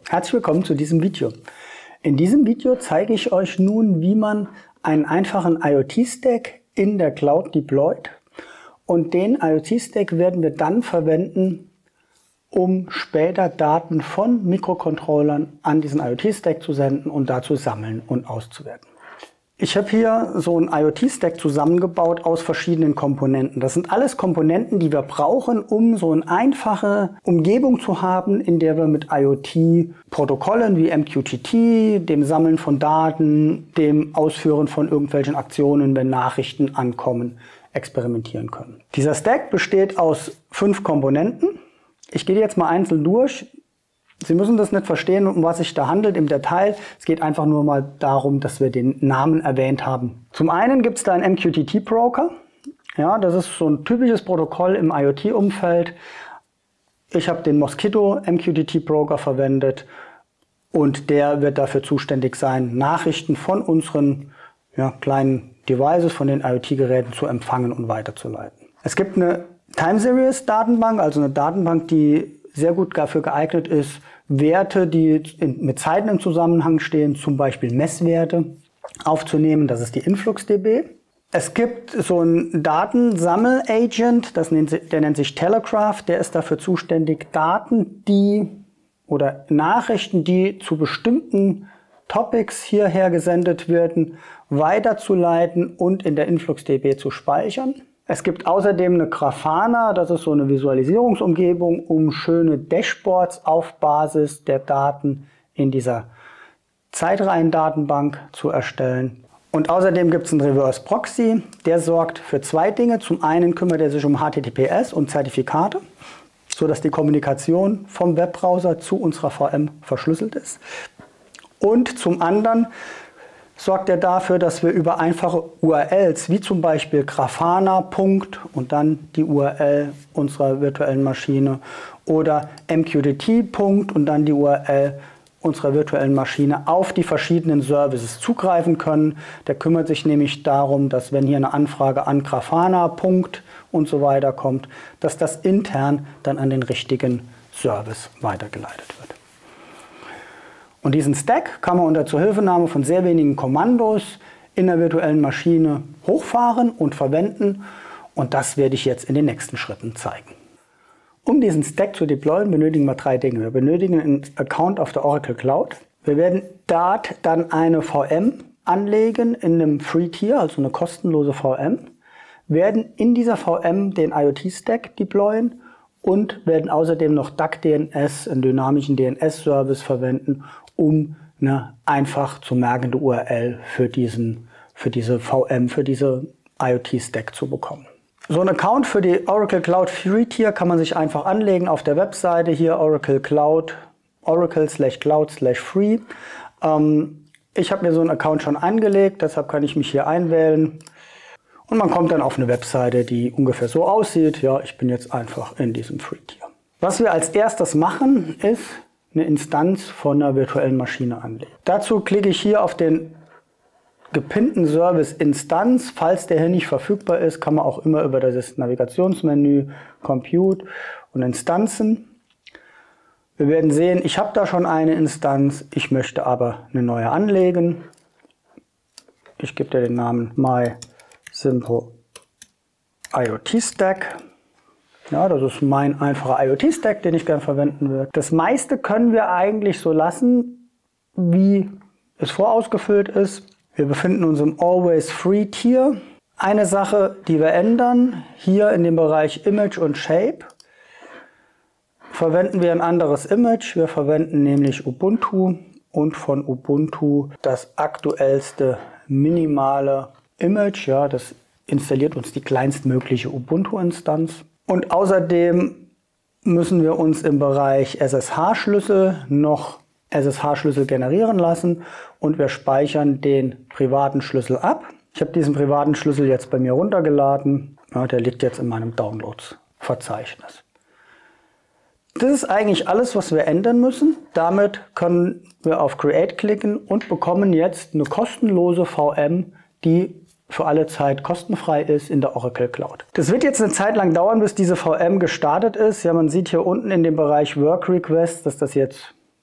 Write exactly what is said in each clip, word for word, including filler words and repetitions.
Herzlich willkommen zu diesem Video. In diesem Video zeige ich euch nun, wie man einen einfachen IoT-Stack in der Cloud deployt. Und den IoT-Stack werden wir dann verwenden, um später Daten von Mikrocontrollern an diesen IoT-Stack zu senden und da zu sammeln und auszuwerten. Ich habe hier so einen IoT-Stack zusammengebaut aus verschiedenen Komponenten. Das sind alles Komponenten, die wir brauchen, um so eine einfache Umgebung zu haben, in der wir mit IoT-Protokollen wie M Q T T, dem Sammeln von Daten, dem Ausführen von irgendwelchen Aktionen, wenn Nachrichten ankommen, experimentieren können. Dieser Stack besteht aus fünf Komponenten. Ich gehe jetzt mal einzeln durch. Sie müssen das nicht verstehen, um was sich da handelt im Detail. Es geht einfach nur mal darum, dass wir den Namen erwähnt haben. Zum einen gibt es da einen M Q T T-Broker. Ja, das ist so ein typisches Protokoll im IoT-Umfeld. Ich habe den Mosquitto M Q T T-Broker verwendet und der wird dafür zuständig sein, Nachrichten von unseren ja, kleinen Devices, von den IoT-Geräten zu empfangen und weiterzuleiten. Es gibt eine Time-Series-Datenbank, also eine Datenbank, die sehr gut dafür geeignet ist, Werte, die in, mit Zeiten im Zusammenhang stehen, zum Beispiel Messwerte, aufzunehmen. Das ist die InfluxDB. Es gibt so einen Datensammel-Agent, das nennt, der nennt sich Telegraph, der ist dafür zuständig, Daten, die oder Nachrichten, die zu bestimmten Topics hierher gesendet werden, weiterzuleiten und in der InfluxDB zu speichern. Es gibt außerdem eine Grafana, das ist so eine Visualisierungsumgebung, um schöne Dashboards auf Basis der Daten in dieser Zeitreihendatenbank zu erstellen. Und außerdem gibt es einen Reverse Proxy, der sorgt für zwei Dinge. Zum einen kümmert er sich um H T T P S und Zertifikate, sodass die Kommunikation vom Webbrowser zu unserer V M verschlüsselt ist. Und zum anderen sorgt er dafür, dass wir über einfache U R Ls, wie zum Beispiel Grafana, Punkt und dann die U R L unserer virtuellen Maschine oder M Q T T, Punkt und dann die U R L unserer virtuellen Maschine auf die verschiedenen Services zugreifen können. Der kümmert sich nämlich darum, dass wenn hier eine Anfrage an Grafana, Punkt und so weiter kommt, dass das intern dann an den richtigen Service weitergeleitet wird. Und diesen Stack kann man unter Zuhilfenahme von sehr wenigen Kommandos in der virtuellen Maschine hochfahren und verwenden. Und das werde ich jetzt in den nächsten Schritten zeigen. Um diesen Stack zu deployen, benötigen wir drei Dinge. Wir benötigen einen Account auf der Oracle Cloud. Wir werden dort dann eine V M anlegen in einem Free Tier, also eine kostenlose V M. Werden in dieser V M den IoT-Stack deployen und werden außerdem noch D A C D N S, einen dynamischen D N S-Service verwenden, um eine einfach zu merkende U R L für, diesen, für diese V M, für diese IoT-Stack zu bekommen. So ein Account für die Oracle Cloud Free Tier kann man sich einfach anlegen auf der Webseite hier Oracle Cloud, Oracle slash Cloud slash Free. Ähm, ich habe mir so einen Account schon angelegt, deshalb kann ich mich hier einwählen. Und man kommt dann auf eine Webseite, die ungefähr so aussieht. Ja, ich bin jetzt einfach in diesem Free Tier. Was wir als erstes machen, ist eine Instanz von einer virtuellen Maschine anlegen. Dazu klicke ich hier auf den gepinnten Service Instanz. Falls der hier nicht verfügbar ist, kann man auch immer über das Navigationsmenü Compute und Instanzen. Wir werden sehen, ich habe da schon eine Instanz, ich möchte aber eine neue anlegen. Ich gebe dir den Namen My Simple IoT Stack. Ja, das ist mein einfacher IoT-Stack, den ich gerne verwenden würde. Das meiste können wir eigentlich so lassen, wie es vorausgefüllt ist. Wir befinden uns im Always Free Tier. Eine Sache, die wir ändern, hier in dem Bereich Image und Shape, verwenden wir ein anderes Image. Wir verwenden nämlich Ubuntu und von Ubuntu das aktuellste minimale Image. Ja, das installiert uns die kleinstmögliche Ubuntu-Instanz. Und außerdem müssen wir uns im Bereich S S H-Schlüssel noch S S H-Schlüssel generieren lassen und wir speichern den privaten Schlüssel ab. Ich habe diesen privaten Schlüssel jetzt bei mir runtergeladen. Ja, der liegt jetzt in meinem Downloads-Verzeichnis. Das ist eigentlich alles, was wir ändern müssen. Damit können wir auf Create klicken und bekommen jetzt eine kostenlose V M, die für alle Zeit kostenfrei ist in der Oracle Cloud. Das wird jetzt eine Zeit lang dauern, bis diese V M gestartet ist. Ja, man sieht hier unten in dem Bereich Work Requests, dass das jetzt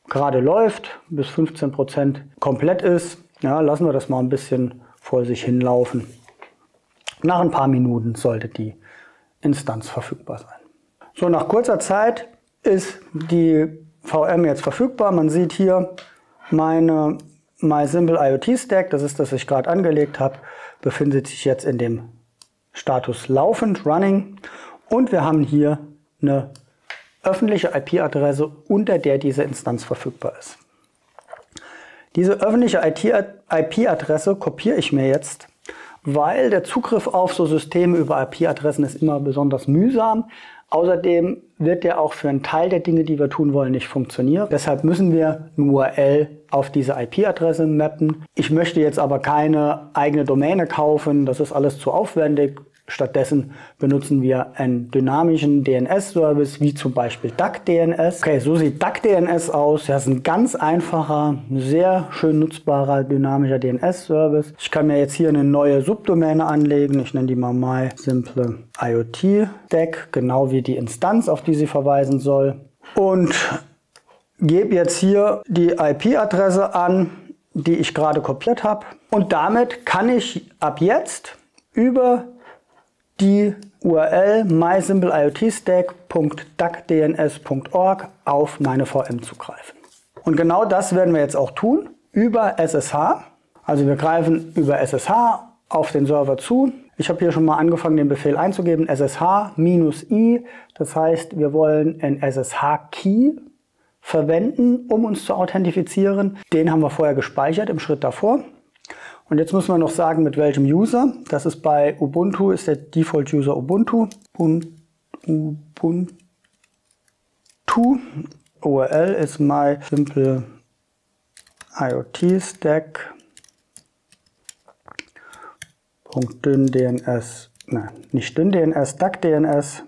gerade läuft, bis fünfzehn Prozent komplett ist. Ja, lassen wir das mal ein bisschen vor sich hinlaufen. Nach ein paar Minuten sollte die Instanz verfügbar sein. So, nach kurzer Zeit ist die V M jetzt verfügbar. Man sieht hier meine MySimple IoT-Stack, das ist das, was ich gerade angelegt habe, befindet sich jetzt in dem Status laufend, running. Und wir haben hier eine öffentliche I P-Adresse, unter der diese Instanz verfügbar ist. Diese öffentliche I P-Adresse kopiere ich mir jetzt, weil der Zugriff auf so Systeme über I P-Adressen ist immer besonders mühsam. Außerdem wird der auch für einen Teil der Dinge, die wir tun wollen, nicht funktionieren. Deshalb müssen wir eine U R L auf diese I P-Adresse mappen. Ich möchte jetzt aber keine eigene Domäne kaufen, das ist alles zu aufwendig. Stattdessen benutzen wir einen dynamischen D N S-Service, wie zum Beispiel D A C D N S. Okay, so sieht D A C D N S aus. Das ist ein ganz einfacher, sehr schön nutzbarer dynamischer D N S-Service. Ich kann mir jetzt hier eine neue Subdomäne anlegen. Ich nenne die mal MySimple IoT Stack, genau wie die Instanz, auf die sie verweisen soll. Und gebe jetzt hier die I P-Adresse an, die ich gerade kopiert habe. Und damit kann ich ab jetzt über die U R L mysimpleiotstack punkt d a c d n s punkt org auf meine V M zugreifen. Und genau das werden wir jetzt auch tun über S S H. Also wir greifen über S S H auf den Server zu. Ich habe hier schon mal angefangen, den Befehl einzugeben, S S H-i. Das heißt, wir wollen einen S S H-Key verwenden, um uns zu authentifizieren. Den haben wir vorher gespeichert im Schritt davor. Und jetzt müssen wir noch sagen, mit welchem User. Das ist bei Ubuntu, ist der Default User Ubuntu. Ubuntu. U R L ist MySimple IoT Stack. .dyn D N S, nein, nicht dyn D N S, D A C D N S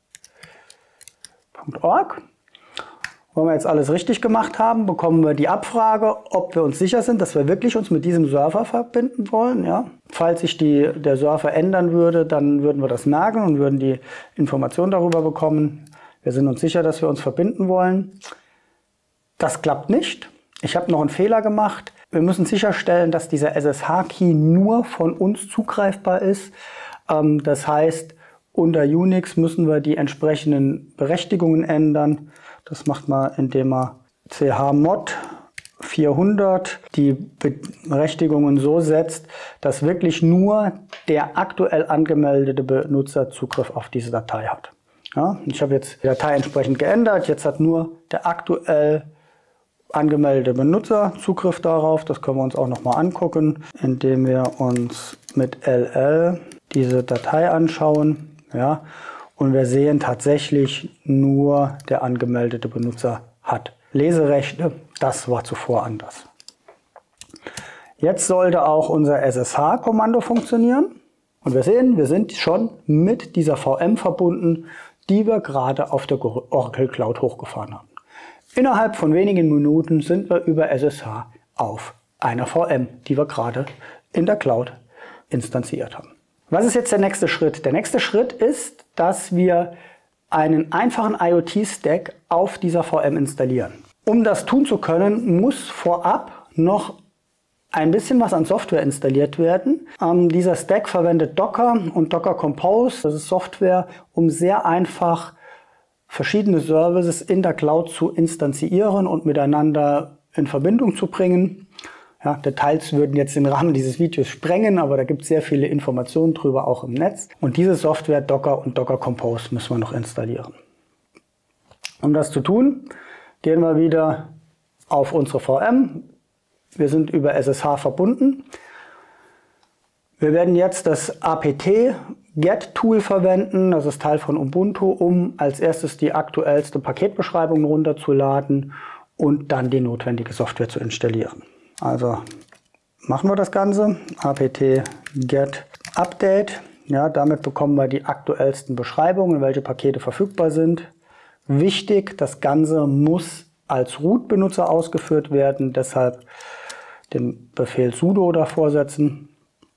punkt org. Wenn wir jetzt alles richtig gemacht haben, bekommen wir die Abfrage, ob wir uns sicher sind, dass wir wirklich uns mit diesem Server verbinden wollen. Ja? Falls sich die, der Server ändern würde, dann würden wir das merken und würden die Information darüber bekommen. Wir sind uns sicher, dass wir uns verbinden wollen. Das klappt nicht. Ich habe noch einen Fehler gemacht. Wir müssen sicherstellen, dass dieser S S H-Key nur von uns zugreifbar ist. Ähm, das heißt, unter Unix müssen wir die entsprechenden Berechtigungen ändern. Das macht man, indem man chmod vierhundert die Berechtigungen so setzt, dass wirklich nur der aktuell angemeldete Benutzer Zugriff auf diese Datei hat. Ja, ich habe jetzt die Datei entsprechend geändert. Jetzt hat nur der aktuell angemeldete Benutzer Zugriff darauf. Das können wir uns auch nochmal angucken, indem wir uns mit L L diese Datei anschauen. Ja, und wir sehen tatsächlich, nur der angemeldete Benutzer hat Leserechte. Das war zuvor anders. Jetzt sollte auch unser S S H-Kommando funktionieren. Und wir sehen, wir sind schon mit dieser V M verbunden, die wir gerade auf der Oracle Cloud hochgefahren haben. Innerhalb von wenigen Minuten sind wir über S S H auf einer V M, die wir gerade in der Cloud instanziert haben. Was ist jetzt der nächste Schritt? Der nächste Schritt ist, dass wir einen einfachen IoT-Stack auf dieser V M installieren. Um das tun zu können, muss vorab noch ein bisschen was an Software installiert werden. Ähm, dieser Stack verwendet Docker und Docker Compose. Das ist Software, um sehr einfach verschiedene Services in der Cloud zu instanzieren und miteinander in Verbindung zu bringen. Ja, Details würden jetzt den Rahmen dieses Videos sprengen, aber da gibt es sehr viele Informationen drüber, auch im Netz. Und diese Software Docker und Docker Compose müssen wir noch installieren. Um das zu tun, gehen wir wieder auf unsere V M. Wir sind über S S H verbunden. Wir werden jetzt das apt-get-Tool verwenden, das ist Teil von Ubuntu, um als erstes die aktuellste Paketbeschreibung runterzuladen und dann die notwendige Software zu installieren. Also machen wir das Ganze, apt-get-update. Ja, damit bekommen wir die aktuellsten Beschreibungen, welche Pakete verfügbar sind. Wichtig, das Ganze muss als Root-Benutzer ausgeführt werden, deshalb den Befehl sudo davor setzen.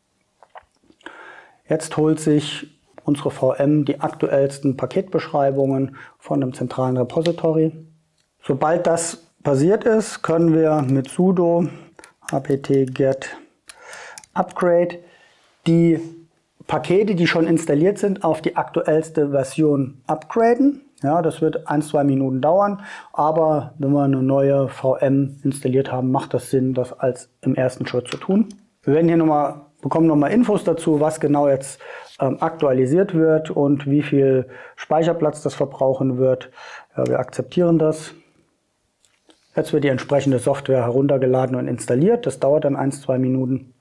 Jetzt holt sich unsere V M die aktuellsten Paketbeschreibungen von einem zentralen Repository. Sobald das passiert ist, können wir mit sudo apt-get upgrade die Pakete, die schon installiert sind, auf die aktuellste Version upgraden. Ja, das wird ein, zwei Minuten dauern, aber wenn wir eine neue V M installiert haben, macht das Sinn, das als im ersten Schritt zu tun. Wir werden hier nochmal, bekommen nochmal Infos dazu, was genau jetzt ähm, aktualisiert wird und wie viel Speicherplatz das verbrauchen wird. Ja, wir akzeptieren das. Jetzt wird die entsprechende Software heruntergeladen und installiert. Das dauert dann ein, zwei Minuten.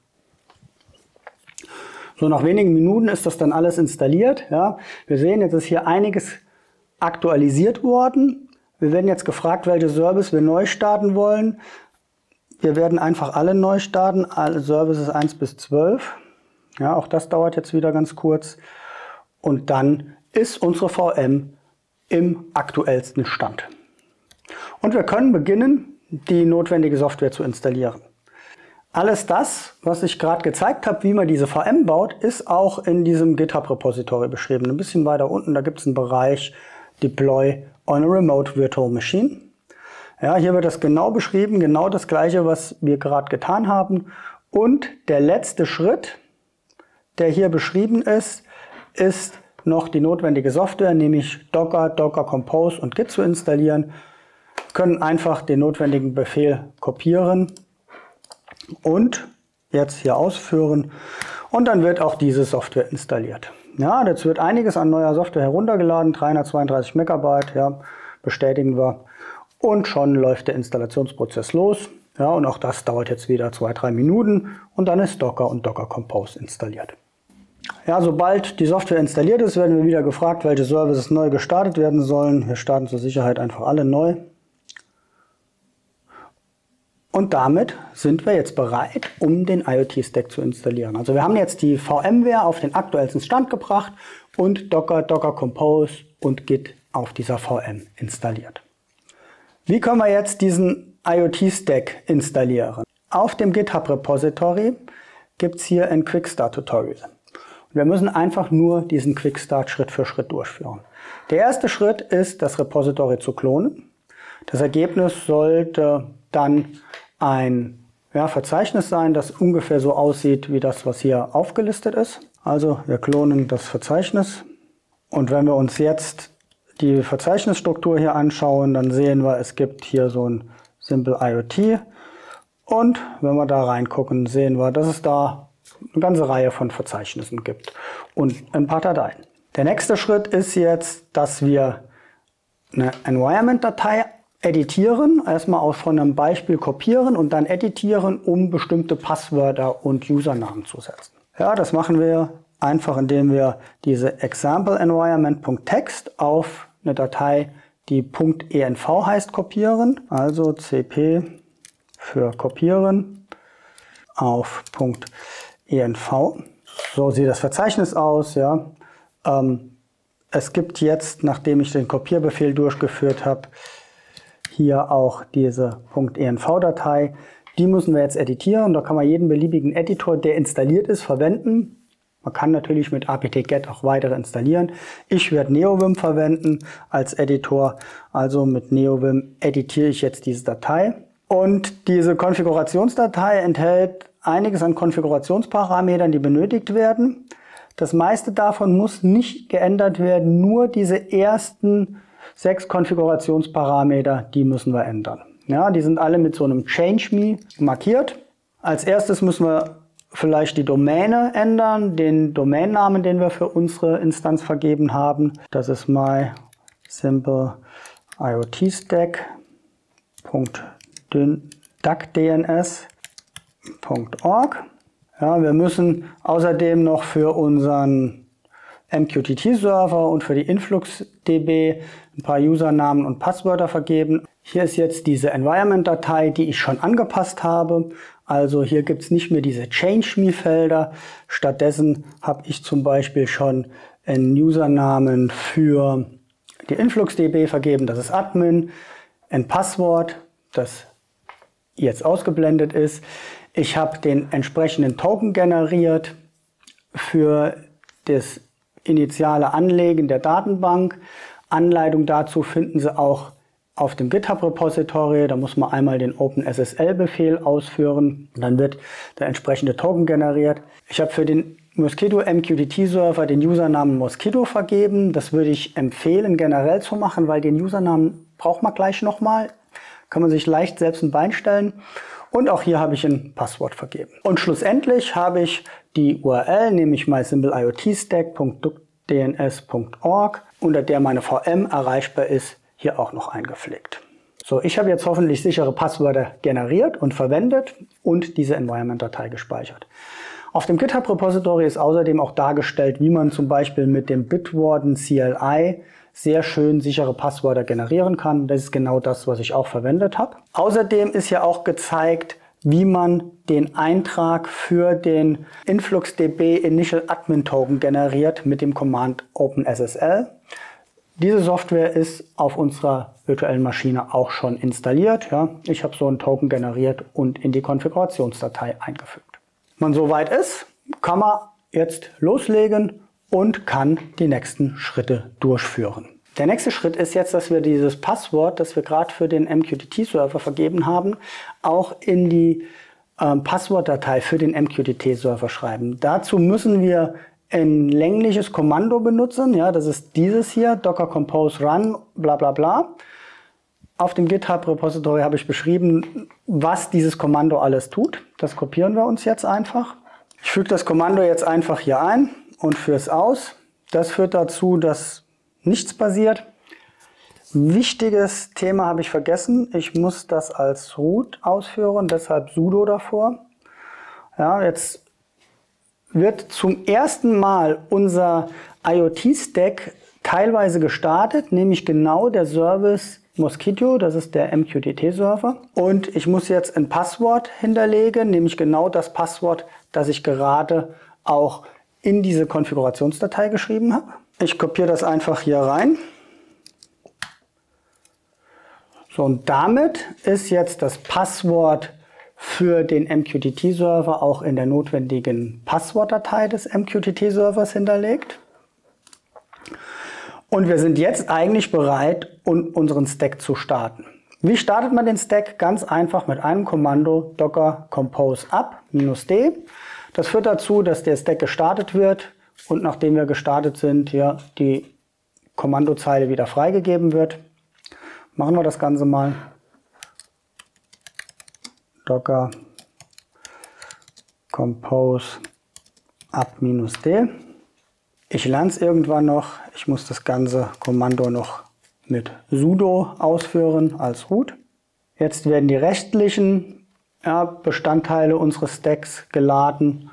So, nach wenigen Minuten ist das dann alles installiert. Ja, wir sehen, jetzt ist hier einiges aktualisiert worden. Wir werden jetzt gefragt, welche Service wir neu starten wollen. Wir werden einfach alle neu starten, alle Services eins bis zwölf. Ja, auch das dauert jetzt wieder ganz kurz. Und dann ist unsere V M im aktuellsten Stand. Und wir können beginnen, die notwendige Software zu installieren. Alles das, was ich gerade gezeigt habe, wie man diese V M baut, ist auch in diesem GitHub-Repository beschrieben. Ein bisschen weiter unten, da gibt es einen Bereich Deploy on a Remote Virtual Machine. Ja, hier wird das genau beschrieben, genau das gleiche, was wir gerade getan haben. Und der letzte Schritt, der hier beschrieben ist, ist noch die notwendige Software, nämlich Docker, Docker Compose und Git zu installieren. Wir können einfach den notwendigen Befehl kopieren und jetzt hier ausführen. Und dann wird auch diese Software installiert. Ja, jetzt wird einiges an neuer Software heruntergeladen, dreihundertzweiunddreißig Megabyte, ja, bestätigen wir. Und schon läuft der Installationsprozess los. Ja, und auch das dauert jetzt wieder zwei, drei Minuten und dann ist Docker und Docker Compose installiert. Ja, sobald die Software installiert ist, werden wir wieder gefragt, welche Services neu gestartet werden sollen. Wir starten zur Sicherheit einfach alle neu. Und damit sind wir jetzt bereit, um den IoT-Stack zu installieren. Also wir haben jetzt die VMware auf den aktuellsten Stand gebracht und Docker, Docker Compose und Git auf dieser V M installiert. Wie können wir jetzt diesen IoT-Stack installieren? Auf dem GitHub-Repository gibt es hier ein Quick-Start-Tutorial. Wir müssen einfach nur diesen Quick-Start Schritt für Schritt durchführen. Der erste Schritt ist, das Repository zu klonen. Das Ergebnis sollte dann ein ja, Verzeichnis sein, das ungefähr so aussieht wie das, was hier aufgelistet ist. Also wir klonen das Verzeichnis. Und wenn wir uns jetzt die Verzeichnisstruktur hier anschauen, dann sehen wir, es gibt hier so ein Simple IoT. Und wenn wir da reingucken, sehen wir, dass es da eine ganze Reihe von Verzeichnissen gibt und ein paar Dateien. Der nächste Schritt ist jetzt, dass wir eine Environment-Datei editieren, erstmal auch von einem Beispiel kopieren und dann editieren, um bestimmte Passwörter und Usernamen zu setzen. Ja, das machen wir einfach, indem wir diese example environment.txt auf eine Datei, die .env heißt, kopieren. Also cp für kopieren auf .env. So sieht das Verzeichnis aus. Ja. Ähm, es gibt jetzt, nachdem ich den Kopierbefehl durchgeführt habe, hier auch diese .env-Datei. Die müssen wir jetzt editieren. Da kann man jeden beliebigen Editor, der installiert ist, verwenden. Man kann natürlich mit apt-get auch weitere installieren. Ich werde NeoVim verwenden als Editor. Also mit NeoVim editiere ich jetzt diese Datei. Und diese Konfigurationsdatei enthält einiges an Konfigurationsparametern, die benötigt werden. Das meiste davon muss nicht geändert werden, nur diese ersten sechs Konfigurationsparameter, die müssen wir ändern. Ja, die sind alle mit so einem Change Me markiert. Als erstes müssen wir vielleicht die Domäne ändern, den Domainnamen, den wir für unsere Instanz vergeben haben. Das ist my simple iotstack punkt duckdns punkt org. Ja, wir müssen außerdem noch für unseren M Q T T-Server und für die InfluxDB ein paar Usernamen und Passwörter vergeben. Hier ist jetzt diese Environment-Datei, die ich schon angepasst habe. Also hier gibt es nicht mehr diese Change-Me-Felder. Stattdessen habe ich zum Beispiel schon einen Usernamen für die InfluxDB vergeben, das ist Admin, ein Passwort, das jetzt ausgeblendet ist. Ich habe den entsprechenden Token generiert für das initiale Anlegen der Datenbank. Anleitung dazu finden Sie auch auf dem GitHub-Repository. Da muss man einmal den OpenSSL-Befehl ausführen. Dann wird der entsprechende Token generiert. Ich habe für den Mosquitto M Q T T-Server den Usernamen Mosquitto vergeben. Das würde ich empfehlen, generell zu machen, weil den Usernamen braucht man gleich nochmal. Kann man sich leicht selbst ein Bein stellen. Und auch hier habe ich ein Passwort vergeben. Und schlussendlich habe ich die U R L, nämlich mysimple.iotstack punkt d n s punkt org, unter der meine V M erreichbar ist, hier auch noch eingepflegt. So, ich habe jetzt hoffentlich sichere Passwörter generiert und verwendet und diese Environment-Datei gespeichert. Auf dem GitHub-Repository ist außerdem auch dargestellt, wie man zum Beispiel mit dem Bitwarden C L I sehr schön sichere Passwörter generieren kann. Das ist genau das, was ich auch verwendet habe. Außerdem ist hier auch gezeigt, wie man den Eintrag für den InfluxDB Initial Admin Token generiert mit dem Command OpenSSL. Diese Software ist auf unserer virtuellen Maschine auch schon installiert. Ja, ich habe so einen Token generiert und in die Konfigurationsdatei eingefügt. Wenn man soweit ist, kann man jetzt loslegen und kann die nächsten Schritte durchführen. Der nächste Schritt ist jetzt, dass wir dieses Passwort, das wir gerade für den M Q T T-Server vergeben haben, auch in die äh, Passwortdatei für den M Q T T-Server schreiben. Dazu müssen wir ein längliches Kommando benutzen. Ja, das ist dieses hier, docker compose run, bla bla bla. Auf dem GitHub-Repository habe ich beschrieben, was dieses Kommando alles tut. Das kopieren wir uns jetzt einfach. Ich füge das Kommando jetzt einfach hier ein und führe es aus. Das führt dazu, dass nichts passiert. Wichtiges Thema habe ich vergessen. Ich muss das als root ausführen, deshalb sudo davor. Ja, jetzt wird zum ersten Mal unser IoT-Stack teilweise gestartet, nämlich genau der Service Mosquitto, das ist der M Q T T-Server. Und ich muss jetzt ein Passwort hinterlegen, nämlich genau das Passwort, das ich gerade auch in diese Konfigurationsdatei geschrieben habe. Ich kopiere das einfach hier rein. So, und damit ist jetzt das Passwort für den M Q T T-Server auch in der notwendigen Passwortdatei des M Q T T-Servers hinterlegt. Und wir sind jetzt eigentlich bereit, um unseren Stack zu starten. Wie startet man den Stack? Ganz einfach mit einem Kommando docker compose up -d. Das führt dazu, dass der Stack gestartet wird und nachdem wir gestartet sind, hier die Kommandozeile wieder freigegeben wird. Machen wir das Ganze mal. Docker compose up -d. Ich lerne es irgendwann noch. Ich muss das ganze Kommando noch mit sudo ausführen als root. Jetzt werden die restlichen ja, Bestandteile unseres Stacks geladen.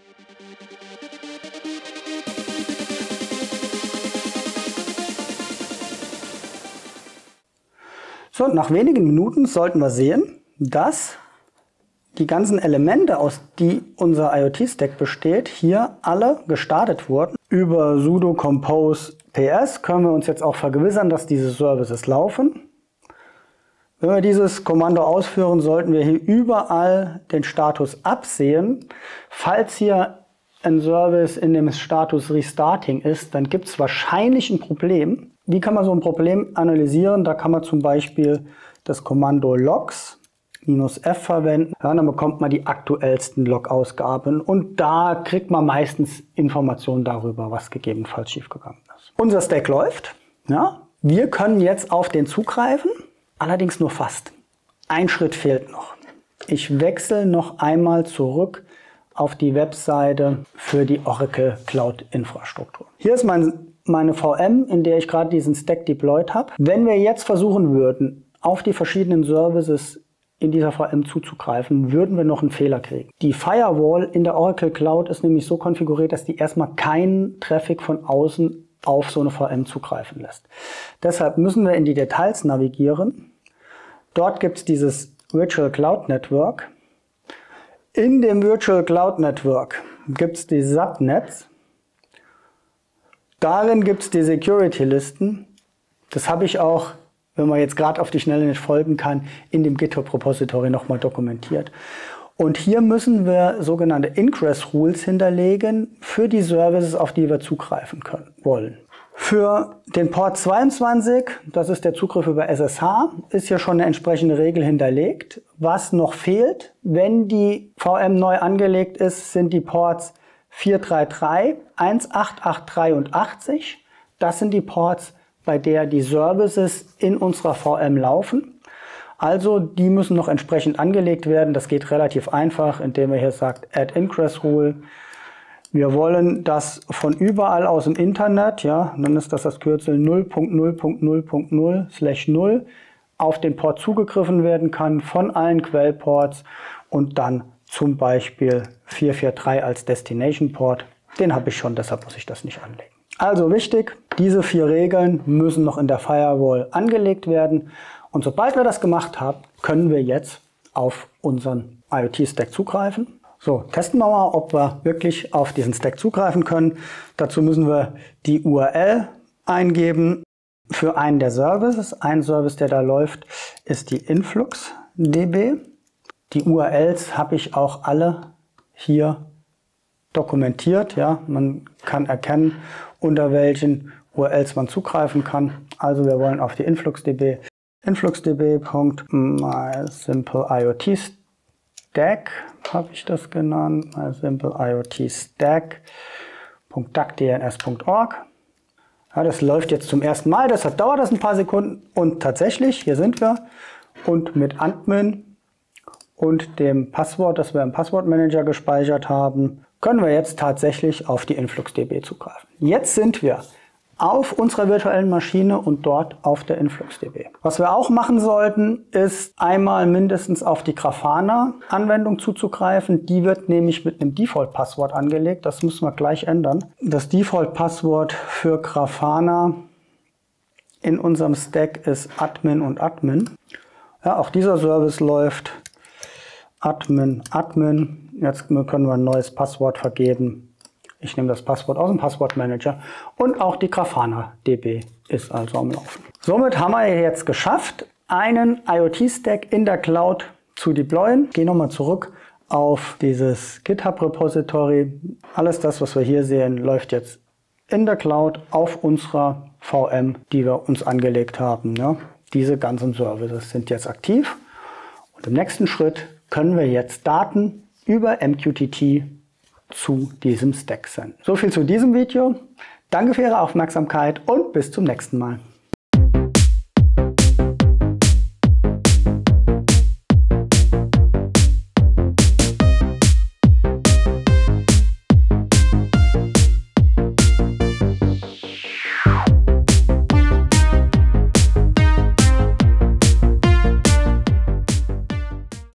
So, und nach wenigen Minuten sollten wir sehen, dass die ganzen Elemente, aus die unser IoT-Stack besteht, hier alle gestartet wurden. Über sudo compose ps können wir uns jetzt auch vergewissern, dass diese Services laufen. Wenn wir dieses Kommando ausführen, sollten wir hier überall den Status absehen. Falls hier ein Service in dem Status Restarting ist, dann gibt es wahrscheinlich ein Problem. Wie kann man so ein Problem analysieren? Da kann man zum Beispiel das Kommando logs -f verwenden. Ja, dann bekommt man die aktuellsten Log-Ausgaben und da kriegt man meistens Informationen darüber, was gegebenenfalls schiefgegangen ist. Unser Stack läuft. Ja. Wir können jetzt auf den zugreifen, allerdings nur fast. Ein Schritt fehlt noch. Ich wechsle noch einmal zurück auf die Webseite für die Oracle Cloud Infrastruktur. Hier ist mein, meine V M, in der ich gerade diesen Stack deployed habe. Wenn wir jetzt versuchen würden, auf die verschiedenen Services in dieser V M zuzugreifen, würden wir noch einen Fehler kriegen. Die Firewall in der Oracle Cloud ist nämlich so konfiguriert, dass die erstmal keinen Traffic von außen auf so eine V M zugreifen lässt. Deshalb müssen wir in die Details navigieren. Dort gibt es dieses Virtual Cloud Network. In dem Virtual Cloud Network gibt es die Subnets. Darin gibt es die Security-Listen. Das habe ich auch, wenn man jetzt gerade auf die Schnelle nicht folgen kann, in dem GitHub-Repository nochmal dokumentiert. Und hier müssen wir sogenannte Ingress Rules hinterlegen für die Services, auf die wir zugreifen können, wollen. Für den Port zweiundzwanzig, das ist der Zugriff über S S H, ist hier schon eine entsprechende Regel hinterlegt. Was noch fehlt, wenn die V M neu angelegt ist, sind die Ports vier drei drei, eins acht acht drei und achtzig. Das sind die Ports, bei der die Services in unserer V M laufen. Also die müssen noch entsprechend angelegt werden. Das geht relativ einfach, indem wir hier sagt Add Ingress Rule. Wir wollen, dass von überall aus dem Internet, ja, dann ist das das Kürzel null Punkt null Punkt null Punkt null slash null, auf den Port zugegriffen werden kann von allen Quellports und dann zum Beispiel vier vier drei als Destination Port. Den habe ich schon, deshalb muss ich das nicht anlegen. Also wichtig, diese vier Regeln müssen noch in der Firewall angelegt werden. Und sobald wir das gemacht haben, können wir jetzt auf unseren IoT-Stack zugreifen. So, testen wir mal, ob wir wirklich auf diesen Stack zugreifen können. Dazu müssen wir die U R L eingeben für einen der Services. Ein Service, der da läuft, ist die InfluxDB. Die U R Ls habe ich auch alle hier dokumentiert. Ja, man kann erkennen, unter welchen U R Ls man zugreifen kann. Also wir wollen auf die InfluxDB. InfluxDB.mySimpleIoTStack habe ich das genannt. mySimpleIoTStack.duckdns Punkt org. Ja, das läuft jetzt zum ersten Mal, deshalb dauert das ein paar Sekunden. Und tatsächlich, hier sind wir. Und mit Admin und dem Passwort, das wir im Passwortmanager gespeichert haben, können wir jetzt tatsächlich auf die InfluxDB zugreifen. Jetzt sind wir auf unserer virtuellen Maschine und dort auf der InfluxDB. Was wir auch machen sollten, ist einmal mindestens auf die Grafana-Anwendung zuzugreifen. Die wird nämlich mit einem Default-Passwort angelegt. Das müssen wir gleich ändern. Das Default-Passwort für Grafana in unserem Stack ist Admin und Admin. Ja, auch dieser Service läuft. Admin, Admin. Jetzt können wir ein neues Passwort vergeben. Ich nehme das Passwort aus dem Passwortmanager und auch die Grafana D B ist also am Laufen. Somit haben wir jetzt geschafft, einen IoT-Stack in der Cloud zu deployen. Ich gehe nochmal zurück auf dieses GitHub-Repository. Alles das, was wir hier sehen, läuft jetzt in der Cloud auf unserer V M, die wir uns angelegt haben. Ja, diese ganzen Services sind jetzt aktiv und im nächsten Schritt können wir jetzt Daten über M Q T T zu diesem Stack senden. So viel zu diesem Video. Danke für Ihre Aufmerksamkeit und bis zum nächsten Mal.